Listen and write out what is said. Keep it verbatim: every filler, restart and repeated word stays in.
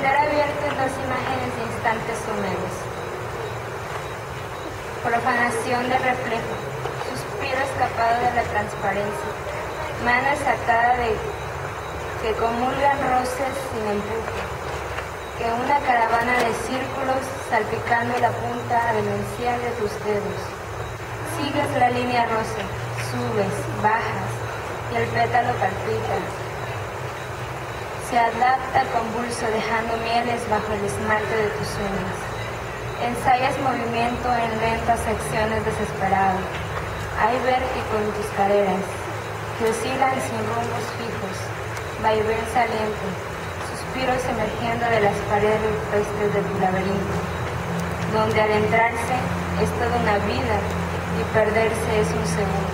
sendero abierto en dos imágenes de instantes húmedos. Profanación del reflejo, suspiro escapado de la transparencia, mano desatada de que comulgan roces sin empuje, que una caravana de círculos salpicando la punta demencial de tus dedos. Sigues la línea rosa, subes, bajas, y el pétalo palpita. Se adapta convulso dejando mieles bajo el esmalte de tus uñas. Ensayas movimiento en lentas acciones desesperadas. Hay vértigo en tus caderas, que oscilan sin rumbos fijos, vaivén saliente, suspiros emergiendo de las paredes rupestres de tu laberinto, donde al entrarse es toda una vida y perderse es un segundo.